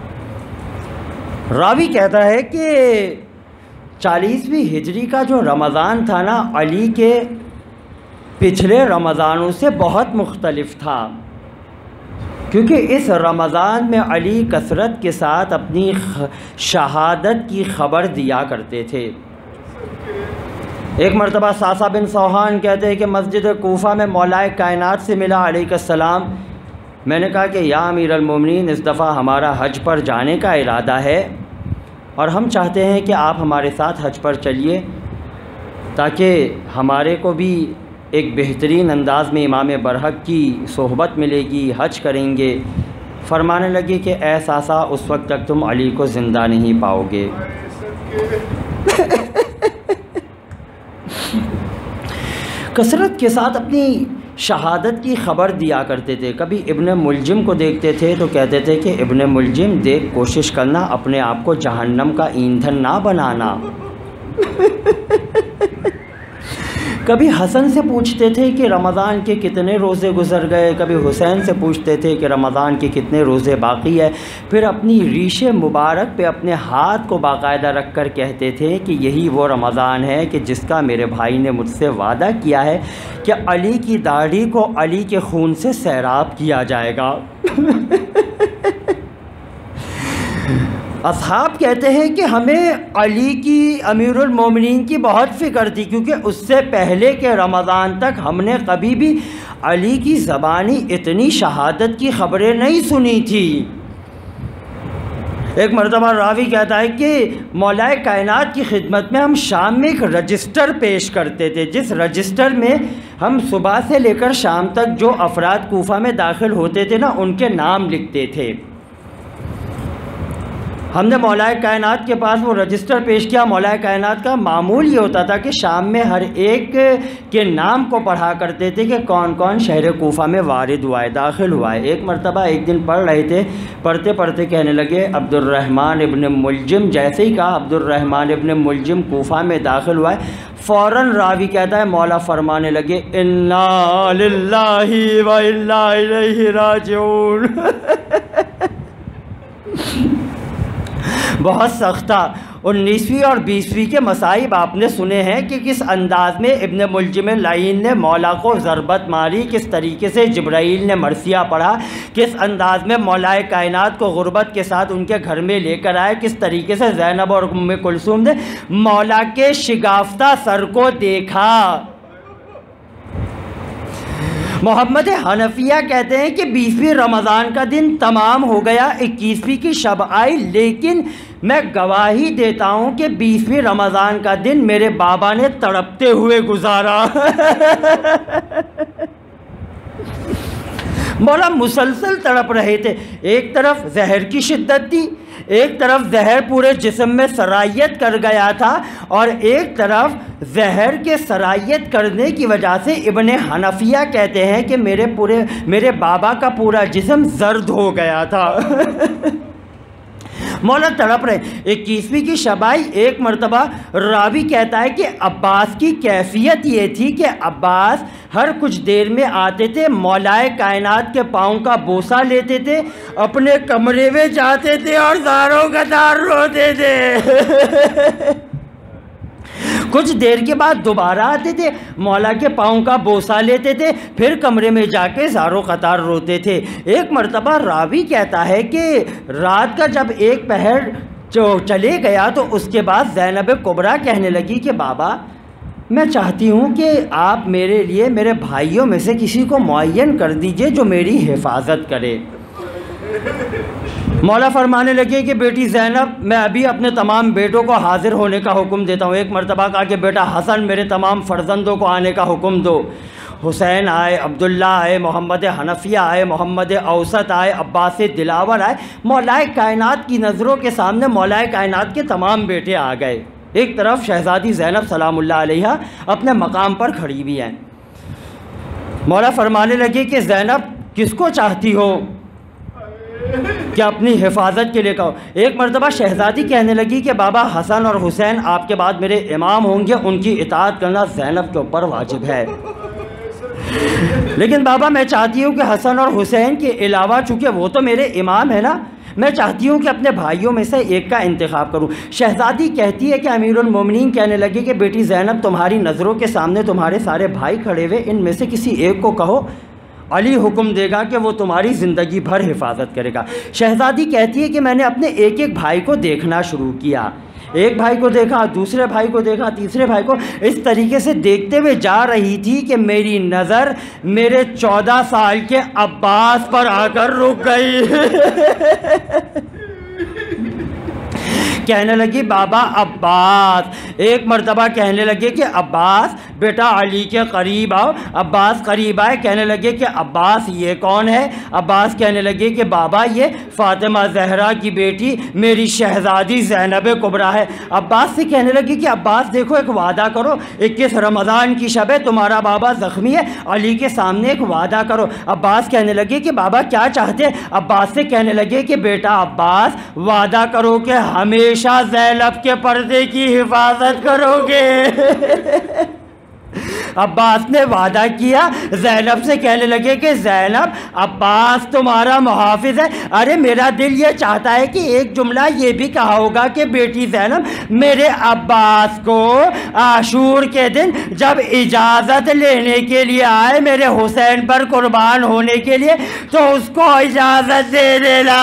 [SPEAKER 1] راوی کہتا ہے کہ 40ویں ہجری کا جو رمضان تھا نا، علی کے پچھلے رمضانوں سے بہت مختلف تھا، کیونکہ اس رمضان میں علی کثرت کے ساتھ اپنی شہادت کی خبر دیا کرتے تھے۔ ایک مرتبہ ساسا بن سوحان کہتے ہیں کہ مسجد کوفہ میں مولائے کائنات سے ملا علیہ السلام، میں نے کہا کہ یا امیر المومنین اس دفعہ ہمارا حج پر جانے کا ارادہ ہے اور ہم چاہتے ہیں کہ آپ ہمارے ساتھ حج پر چلیے تاکہ ہمارے کو بھی ایک بہترین انداز میں امام برحق کی صحبت ملے گی، حج کریں گے۔ فرمانے لگے کہ اے ساسا اس وقت تک تم علی کو زندہ نہیں پاؤ گے۔ کثرت کے ساتھ اپنی شہادت کی خبر دیا کرتے تھے۔ کبھی ابن ملجم کو دیکھتے تھے تو کہتے تھے کہ ابن ملجم دیکھ، کوشش کرنا اپنے آپ کو جہنم کا ایندھن نہ بنانا۔ کبھی حسن سے پوچھتے تھے کہ رمضان کے کتنے روزے گزر گئے، کبھی حسین سے پوچھتے تھے کہ رمضان کے کتنے روزے باقی ہے، پھر اپنی ریش مبارک پہ اپنے ہاتھ کو باقاعدہ رکھ کر کہتے تھے کہ یہی وہ رمضان ہے کہ جس کا میرے بھائی نے مجھ سے وعدہ کیا ہے کہ علی کی داڑھی کو علی کے خون سے سیراب کیا جائے گا۔ اصحاب کہتے ہیں کہ ہمیں علی کی، امیر المومنین کی بہت فکر تھی، کیونکہ اس سے پہلے کے رمضان تک ہم نے کبھی بھی علی کی زبانی اتنی شہادت کی خبریں نہیں سنی تھی۔ ایک مرتبہ راوی کہتا ہے کہ مولا کائنات کی خدمت میں ہم شام میں ایک رجسٹر پیش کرتے تھے، جس رجسٹر میں ہم صبح سے لے کر شام تک جو افراد کوفہ میں داخل ہوتے تھے نا، ان کے نام لکھتے تھے۔ ہم نے مولا کائنات کے پاس وہ رجسٹر پیش کیا۔ مولا کائنات کا معمول یہ ہوتا تھا کہ شام میں ہر ایک کے نام کو پڑھا کرتے تھے کہ کون کون شہر کوفہ میں وارد ہوا ہے، داخل ہوا ہے۔ ایک مرتبہ ایک دن پڑھ رہے تھے، پڑھتے پڑھتے کہنے لگے عبد الرحمن ابن ملجم، جیسے ہی کہا عبد الرحمن ابن ملجم کوفہ میں داخل ہوا ہے، فوراً راوی کہتا ہے مولا فرمانے لگے انا للہ و انا الیہ راجعون۔ بہت سخت تھا۔ 19ویں اور 20ویں کے مصائب آپ نے سنے ہیں کہ کس انداز میں ابن ملجم لعین نے مولا کو ضربت ماری، کس طریقے سے جبرائیل نے مرثیہ پڑھا، کس انداز میں مولا کائنات کو غربت کے ساتھ ان کے گھر میں لے کر آئے، کس طریقے سے زینب اور ام کلثوم نے مولا کے شگافتہ سر کو دیکھا۔ محمد حنفیہ کہتے ہیں کہ 20ویں رمضان کا دن تمام ہو گیا، 21ویں کی شب آئی، لیکن میں گواہی دیتا ہوں کہ 20ویں رمضان کا دن میرے بابا نے تڑپتے ہوئے گزارا۔ مولا مسلسل تڑپ رہے تھے، ایک طرف زہر کی شدت تھی، ایک طرف زہر پورے جسم میں سرایت کر گیا تھا، اور ایک طرف زہر کے سرایت کرنے کی وجہ سے ابن حنفیہ کہتے ہیں کہ میرے بابا کا پورا جسم زرد ہو گیا تھا۔ مولا تڑپ رہے۔ 21ویں کی شب آئی، ایک مرتبہ راوی کہتا ہے کہ عباس کی کیفیت یہ تھی کہ عباس ہر کچھ دیر میں آتے تھے، مولا کائنات کے پاؤں کا بوسہ لیتے تھے، اپنے کمرے میں جاتے تھے اور زاروں قطار روتے تھے۔ کچھ دیر کے بعد دوبارہ آتے تھے، مولا کے پاؤں کا بوسہ لیتے تھے، پھر کمرے میں جا کے زاروں قطار روتے تھے۔ ایک مرتبہ راوی کہتا ہے کہ رات کا جب ایک پہر چلے گیا تو اس کے بعد زینب کبریٰ کہنے لگی کہ بابا میں چاہتی ہوں کہ آپ میرے لیے میرے بھائیوں میں سے کسی کو معین کر دیجئے جو میری حفاظت کرے۔ مولا فرمانے لگے کہ بیٹی زینب میں ابھی اپنے تمام بیٹوں کو حاضر ہونے کا حکم دیتا ہوں۔ ایک مرتبہ کہا کہ بیٹا حسن میرے تمام فرزندوں کو آنے کا حکم دو۔ حسین آئے، عبداللہ آئے، محمد حنفیہ آئے، محمد اوسط آئے، عباس دلاور آئے۔ مولا کائنات کی نظروں کے سامنے مولا کائنات کے تمام بیٹے آ گئے۔ ایک طرف شہزادی زینب سلام اللہ علیہا اپنے مقام پر کھڑی بھی ہیں۔ مولا فرمانے لگے کہ زینب کس کو چاہتی ہو کہ اپنی حفاظت کے لیے کہو۔ ایک مرتبہ شہزادی کہنے لگی کہ بابا حسن اور حسین آپ کے بعد میرے امام ہوں گے، ان کی اطاعت کرنا زینب کے اوپر واجب ہے، لیکن بابا میں چاہتی ہوں کہ حسن اور حسین کے علاوہ چونکہ وہ تو میرے امام ہیں نا، میں چاہتی ہوں کہ اپنے بھائیوں میں سے ایک کا انتخاب کروں۔ شہزادی کہتی ہے کہ امیر المومنین کہنے لگے کہ بیٹی زینب تمہاری نظروں کے سامنے تمہارے سارے بھائی کھڑے ہوئے، ان میں سے کسی ایک کو کہو، علی حکم دے گا کہ وہ تمہاری زندگی بھر حفاظت کرے گا۔ شہزادی کہتی ہے کہ میں نے اپنے ایک ایک بھائی کو دیکھنا شروع کیا، ایک بھائی کو دیکھا، دوسرے بھائی کو دیکھا، تیسرے بھائی کو، اس طریقے سے دیکھتے ہوئے جا رہی تھی کہ میری نظر میرے 14 سال کے عباس پر آ کر رک گئی۔ کہنے لگی بابا عباس۔ ایک مرتبہ کہنے لگے کہ عباس بیٹا علی کے قریب آؤ۔ عباس قریب آئے، کہنے لگے کہ عباس یہ کون ہے؟ عباس کہنے لگے کہ بابا یہ فاطمہ زہرا کی بیٹی میری شہزادی زینب کبریٰ ہے۔ عباس سے کہنے لگی کہ عباس دیکھو ایک وعدہ کرو، 21 رمضان کی شب ہے، تمہارا بابا زخمی ہے، علی کے سامنے ایک وعدہ کرو۔ عباس کہنے لگے کہ بابا کیا چاہتے؟ عباس سے کہنے لگے کہ بیٹا عباس وعدہ کرو کہ ہمیشہ زینب کے پردے کی حفاظت کرو گے۔ عباس نے وعدہ کیا، زینب سے کہنے لگے کہ زینب عباس تمہارا محافظ ہے، ارے میرا دل یہ چاہتا ہے کہ ایک جملہ یہ بھی کہا ہوگا کہ بیٹی زینب میرے عباس کو عاشور کے دن جب اجازت لینے کے لیے آئے میرے حسین پر قربان ہونے کے لیے تو اس کو اجازت دے دینا۔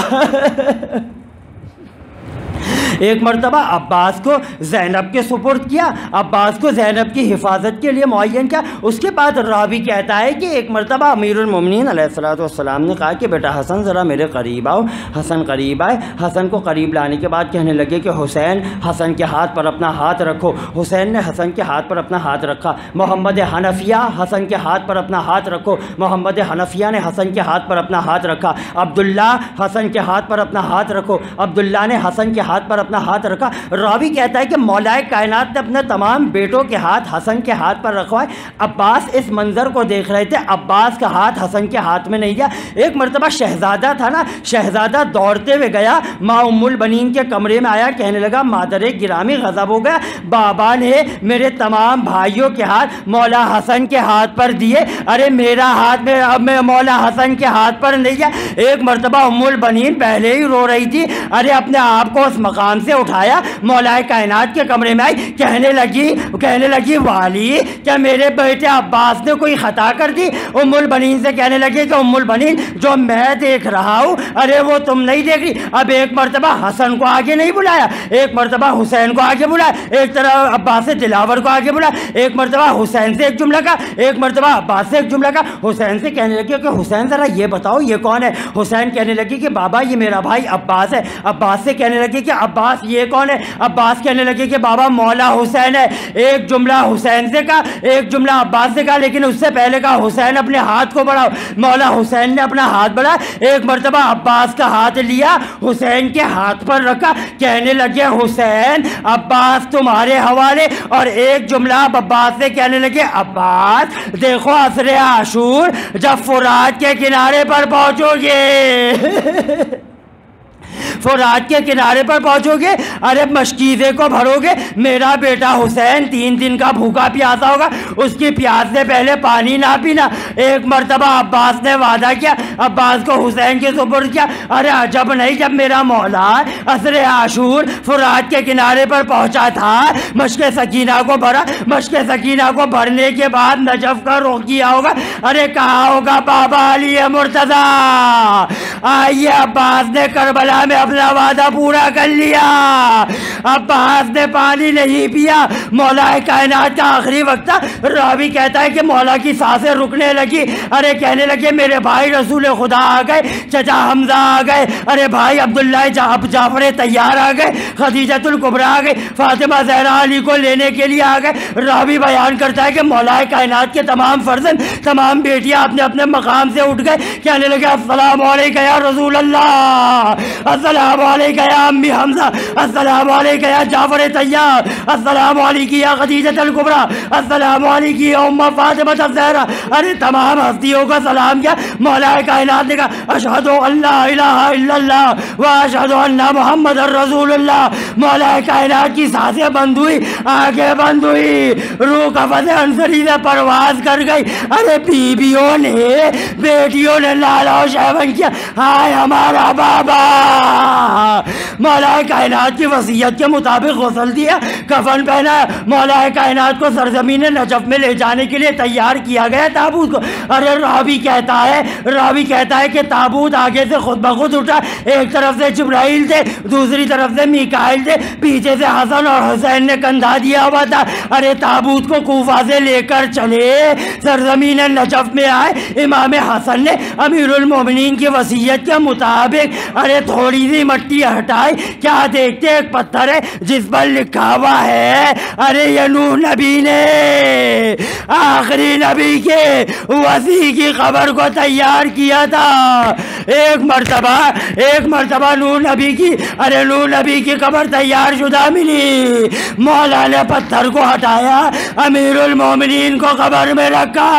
[SPEAKER 1] ایک مرتبہ عباس کو زینب کے سپرد کیا، عباس کو زینب کی حفاظت کے لیے معین کیا۔ اس کے بعد راوی کہتا ہے کہ ایک مرتبہ امیر المومنین علیہ السلام نے کہا کہ بیٹا حسن ذرا میرے قریب آؤ۔ حسن قریب آئے، حسن کو قریب لانے کے بعد کہنے لگے کہ حسین حسن کے ہاتھ پر اپنا ہاتھ رکھو۔ حسین نے حسن کے ہاتھ پر اپنا ہاتھ رکھا۔ محمد حنفیہ حسن کے ہاتھ پر اپنا ہاتھ رکھو۔ محمد حنفیہ نے حسن کے ہاتھ پر اپنا ہاتھ رکھا۔ عبداللہ حسن کے ہاتھ پر اپنا ہاتھ رکھو۔ عبداللہ نے حسن کے ہاتھ پر اپنا ہاتھ رکھا۔ راوی کہتا ہے کہ مولا کائنات نے اپنے تمام بیٹوں کے ہاتھ حسن کے ہاتھ پر رکھوائے۔ عباس اس منظر کو دیکھ رہے تھے، عباس کا ہاتھ حسن کے ہاتھ میں نہیں گیا۔ ایک مرتبہ شہزادہ تھا نا، شہزادہ دوڑتے ہوئے گیا، ماں ام البنین کے کمرے میں آیا، کہنے لگا مادر گرامی غضب ہو گیا، بابا نے میرے تمام بھائیوں کے ہاتھ مولا حسن کے ہاتھ پر دیے، ارے میرا ہاتھ میں مولا حسن کے ہاتھ پر نہیں گیا۔ ایک مرتبہ ام البنین پہلے ہی رو رہی تھی، ارے اپنے آپ کو اس مقام سے اٹھایا، مولا کائنات کے کمرے میں آئی، کہنے لگی والی کیا میرے بیٹے عباس نے کوئی خطا کر دی؟ ام البنین سے کہنے لگی کہ ام البنین جو میں دیکھ رہا ہوں ارے وہ تم نہیں دیکھ رہی۔ اب ایک مرتبہ حسن کو آگے نہیں بلایا، ایک مرتبہ حسین کو آگے بلایا، ایک طرح عباس دلاور کو آگے بلایا، ایک مرتبہ حسین سے ایک جملہ کا، ایک مرتبہ عباس سے ایک جملہ کا۔ حسین سے کہنے لگی کہ حسین ذرا یہ بتاؤ یہ کون ہے؟ حسین کہنے لگی کہ بابا یہ میرا بھائی عباس ہے۔ عباس سے کہنے لگی کہ عباس یہ کون ہے؟ عباس کہنے لگے کہ بابا مولا حسین ہے۔ ایک جملہ حسین سے کہا، ایک جملہ عباس سے کہا، لیکن اس سے پہلے کہا حسین اپنے ہاتھ کو بڑھاؤ۔ مولا حسین نے اپنا ہاتھ بڑھایا، ایک مرتبہ عباس کا ہاتھ لیا، حسین کے ہاتھ پر رکھا، کہنے لگے حسین عباس تمہارے حوالے، اور ایک جملہ عباس سے کہنے لگے عباس دیکھو عصر عاشور جب فرات کے کنارے پر پہنچو گے فرات کے کنارے پر پہنچو گے، ارے مشکیزے کو بھرو گے، میرا بیٹا حسین 3 دن کا بھوکا پیاسا ہوگا، اس کی پیاس سے پہلے پانی نہ پینا۔ ایک مرتبہ عباس نے وعدہ کیا، عباس کو حسین کے سپرد کیا، ارے عجب نہیں جب میرا مولا عصر عاشور فرات کے کنارے پر پہنچا تھا، مشک سکینہ کو بھرا، مشک سکینہ کو بھرنے کے بعد نجف کا رخ کیا ہوگا، ارے کہا ہوگا بابا علی مرتضیٰ۔ آئیے عباس نے کربلا میں اپنا وعدہ پورا کر لیا، عباس نے پانی نہیں پیا، مولا کائنات کا آخری وقت تھا۔ راوی کہتا ہے کہ مولا کی سانسیں رکنے لگی، ارے کہنے لگے میرے بھائی رسول خدا آ گئے، چچا حمزہ آ گئے، ارے بھائی عبداللہ جعفر تیار آ گئے، خدیجۃ الکبریٰ آ گئے، فاطمہ زہرا علی کو لینے کے لیے آ گئے۔ راوی بیان کرتا ہے کہ مولا کائنات کے تمام فرزند، تمام بیٹیاں اپنے اپنے مقام سے اٹھ گئے، کہنے لگے السلام علیکہ یا رسول اللہ، السلام علیکہ یا امی حمزہ، السلام علیکہ یا جعفر طیار، السلام علیکہ یا خدیجۃ الکبریٰ، السلام علیکہ یا ام فاطمہ الزہرا۔ ارے تمام ہستیوں کا سلام کیا۔ مولا کائنات نے کہا اشہد ان لا الہ الا اللہ و اشہد ان محمد رسول اللہ۔ مولا کائنات کی سانسیں بند ہوئی، آگے بند ہوئی، روح قفس انصری سے پرواز کر گئی۔ ارے بیویوں نے، بیٹیوں نے لالا و شیون کیا، ہائے ہمارا بابا۔ مولا کائنات کی وصیت کے مطابق غسل دیا، کفن پہنا، مولا کائنات کو سرزمین نجف میں لے جانے کے لیے تیار کیا گیا تابوت کو۔ ارے راوی کہتا ہے کہ تابوت آگے سے خود بخود اٹھا، ایک طرف سے جبرائیل تھے، دوسری طرف سے میکائیل تھے، پیچھے سے حسن اور حسین نے کندھا دیا ہوا تھا۔ ارے تابوت کو کوفہ سے لے کر چلے، سرزمین نجف میں آئے، امام حسن نے امیر المومنین کی وصیت کے مطابق ارے تھوڑی سی مٹی ہٹائی، کیا دیکھتے ایک پتھر ہے جس پر لکھا ہوا ہے ارے یہ نوح نبی نے آخری نبی کے وصی کی قبر کو تیار کیا تھا۔ ایک مرتبہ نوح نبی کی قبر تیار شدہ ملی، مولا نے پتھر کو ہٹایا، امیر المومنین کو قبر میں رکھا۔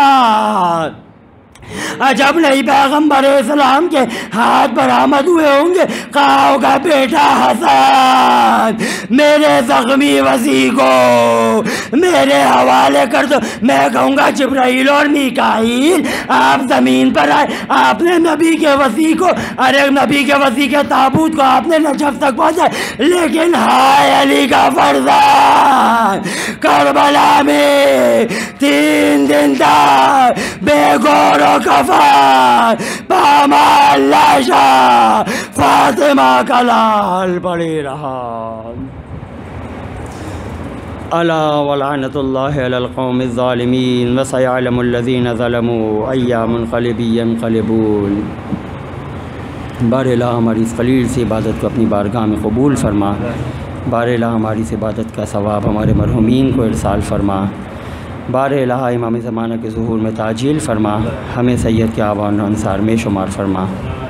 [SPEAKER 1] عجب نہیں پیغمبر اسلام کے ہاتھ برآمد ہوئے ہوں گے، کہا ہوگا بیٹا حسن
[SPEAKER 2] میرے زخمی وسیع کو میرے حوالے کر دو. میں کہوں گا جبرائیل اور میکائیل آپ زمین پر آئے, آپ نے نبی کے وسیع کو, ارے نبی کے وسیع کے تابوت کو آپ نے نجف تک پہنچائے, لیکن ہائے علی کا فرزان کربلا میں 3 دن تک بے گور و کفن پامال لاشا فاطمہ کا لال پڑی رہا.
[SPEAKER 1] الا ولعنت اللہ علی القوم الظالمین وسیعلم الذین ظلموا ای منقلب ینقلبون. بار الہ ہماری اس قلیل سی عبادت کو اپنی بارگاہ میں قبول فرما. بار الہ ہماری اس عبادت کا ثواب ہمارے مرحومین کو ارسال فرما. بار الہ امام زمانہ کے ظہور میں تعجیل فرما. ہمیں سید کے آبان و انصار میں شمار فرما.